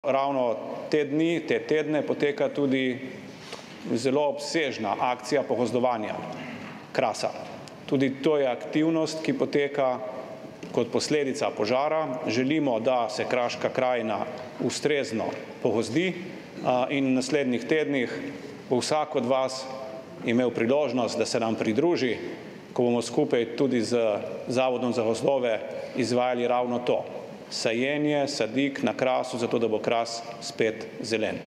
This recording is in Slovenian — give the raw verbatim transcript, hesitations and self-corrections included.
Ravno te dni, te tedne poteka tudi zelo obsežna akcija pogozdovanja Krasa. Tudi to je aktivnost, ki poteka kot posledica požara. Želimo, da se Kraška krajina ustrezno pogozdi in v naslednjih tednih bo vsak od vas imel priložnost, da se nam pridruži, ko bomo skupaj tudi z Zavodom za gozdove izvajali ravno to, sajenje sadik na Krasu, zato da bo Kras spet zelen.